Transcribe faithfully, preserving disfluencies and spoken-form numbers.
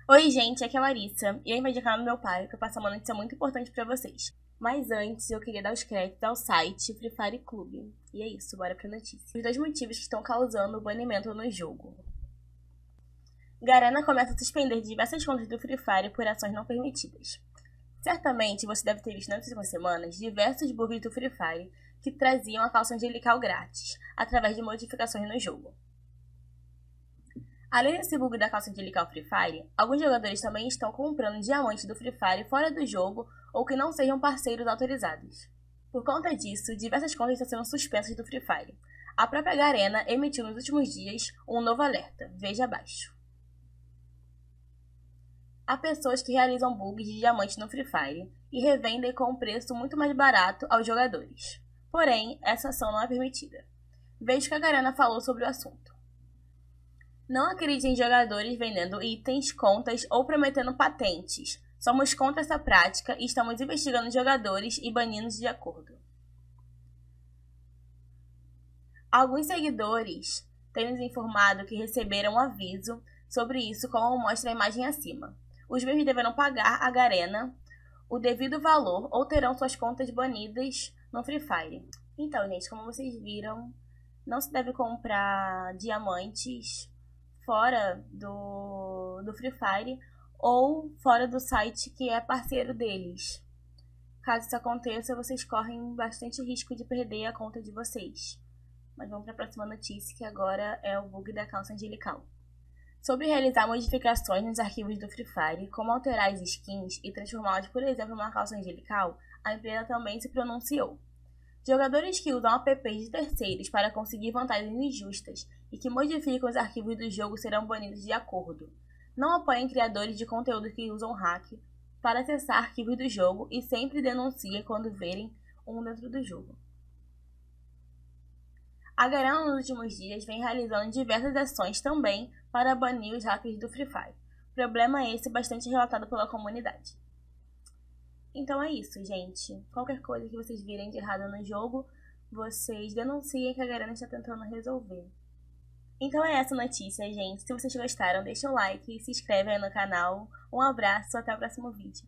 Oi, gente, aqui é a Larissa e eu invadi o canal do meu pai para passar uma notícia muito importante pra vocês. Mas antes, eu queria dar os créditos ao site Free Fire Club. E é isso, bora pra notícia. Os dois motivos que estão causando o banimento no jogo. Garena começa a suspender diversas contas do Free Fire por ações não permitidas. Certamente você deve ter visto nas últimas semanas diversos bugs do Free Fire que traziam a calça angelical grátis, através de modificações no jogo. Além desse bug da calça angelical Free Fire, alguns jogadores também estão comprando diamantes do Free Fire fora do jogo ou que não sejam parceiros autorizados. Por conta disso, diversas contas estão sendo suspensas do Free Fire. A própria Garena emitiu nos últimos dias um novo alerta, veja abaixo. Há pessoas que realizam bugs de diamantes no Free Fire e revendem com um preço muito mais barato aos jogadores. Porém, essa ação não é permitida. Veja o que a Garena falou sobre o assunto. Não acredite em jogadores vendendo itens, contas ou prometendo patentes. Somos contra essa prática e estamos investigando jogadores e banindo de acordo. Alguns seguidores têm nos informado que receberam um aviso sobre isso, como mostra a imagem acima. Os mesmos deverão pagar à Garena o devido valor ou terão suas contas banidas no Free Fire. Então, gente, como vocês viram, não se deve comprar diamantes fora do, do Free Fire ou fora do site que é parceiro deles. Caso isso aconteça, vocês correm bastante risco de perder a conta de vocês. Mas vamos para a próxima notícia, que agora é o bug da calça angelical. Sobre realizar modificações nos arquivos do Free Fire, como alterar as skins e transformá-las, por exemplo, numa calça angelical, a empresa também se pronunciou. Jogadores que usam apps de terceiros para conseguir vantagens injustas e que modificam os arquivos do jogo serão banidos de acordo. Não apoiem criadores de conteúdo que usam hack para acessar arquivos do jogo e sempre denunciem quando verem um dentro do jogo. A Garena nos últimos dias vem realizando diversas ações também para banir os hackers do Free Fire. Problema esse bastante relatado pela comunidade. Então é isso, gente. Qualquer coisa que vocês virem de errado no jogo, vocês denunciem que a Garena está tentando resolver. Então é essa notícia, gente. Se vocês gostaram, deixa um like e se inscreve aí no canal. Um abraço, até o próximo vídeo.